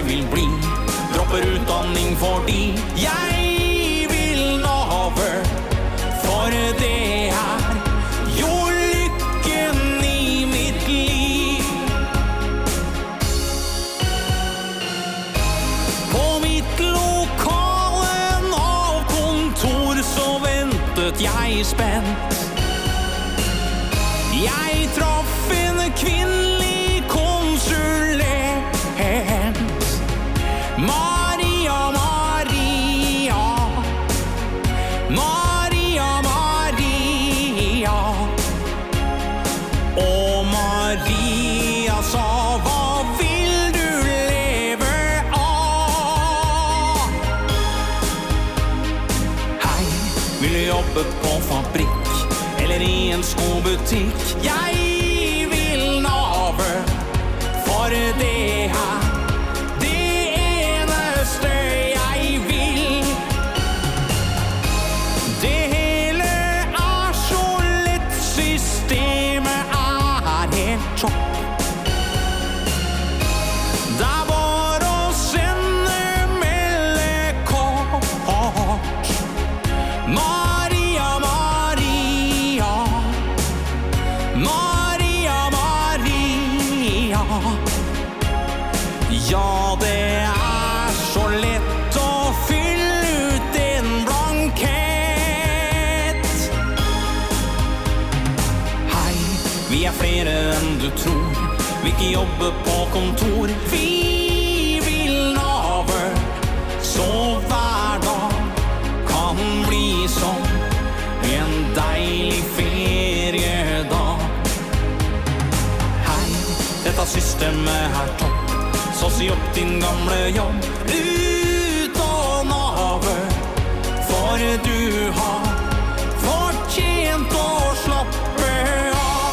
jeg vil bli. Dropper utdanning fordi jeg vil nave. For det jo lykken i mitt liv. På mitt lokale Nav-kontor så ventet jeg spent. Jeg traff en kvinnelig konsulent. Maria, Maria, Maria, Maria. Og Maria sa, hva vil du leve av? Hei, vil du jobbe på fabrikk eller i en skobutikk? Jeg vil nave, for det eneste jeg vil. Det hele så lett, systemet helt topp. Det bare å sende meldekort. Maria, Maria, Maria, Maria. Ja, det så lett å fylle ut en blankett. Hei, vi flere enn du tror. Vi ikke jobber på kontor. Vi vil nave, så hver dag kan bli som en deilig feriedag. Hei, dette systemet topp. Så si opp din gamle jobb ut og nave, for du har